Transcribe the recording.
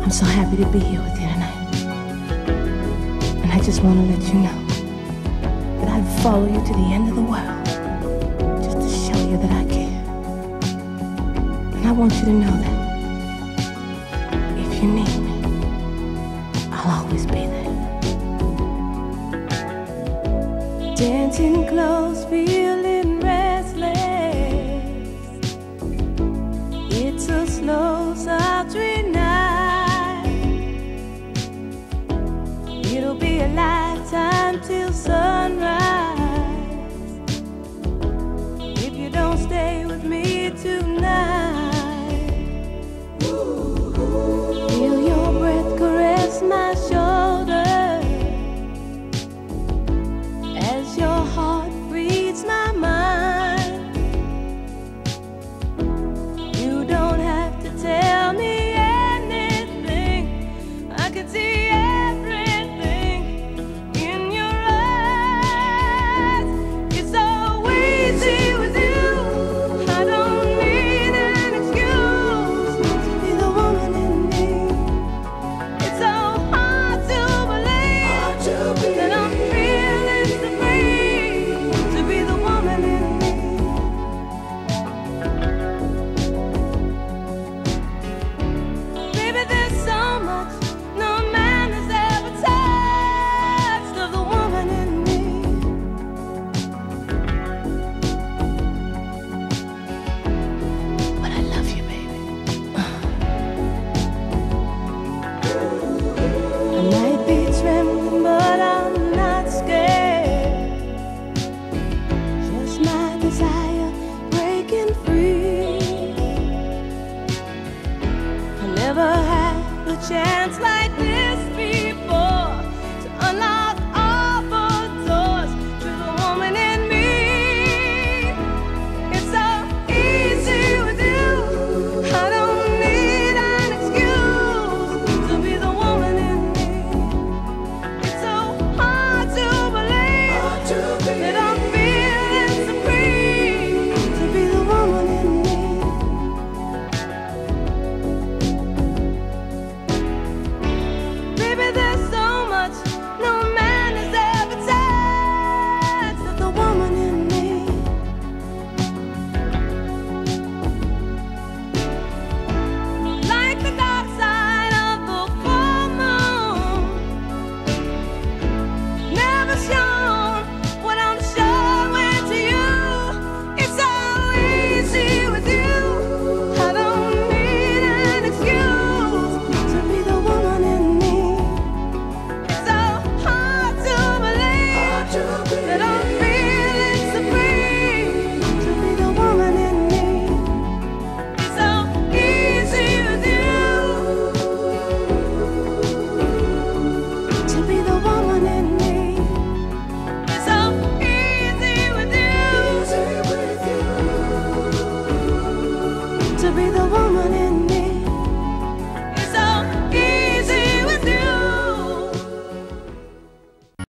I'm so happy to be here with you tonight. And I just want to let you know that I'd follow you to the end of the world just to show you that I care. And I want you to know that if you need me, I'll always be there. Dancing close, feeling restless. It's a slow, sultry night. It'll be a lifetime till sunrise if you don't stay with me tonight. Feel your breath caress my shoulder as your heart reads my mind. You don't have to tell me anything. I can see everything in your eyes. It's so easy with you. I don't need an excuse to be the woman in me. It's so hard to believe that I'm feeling so free to be the woman in me. Baby, there's so much no man has ever touched of the woman in me. But I love you, baby. I might be trembling, but I'm not scared. Just my desire breaking free. I never had a chance like this.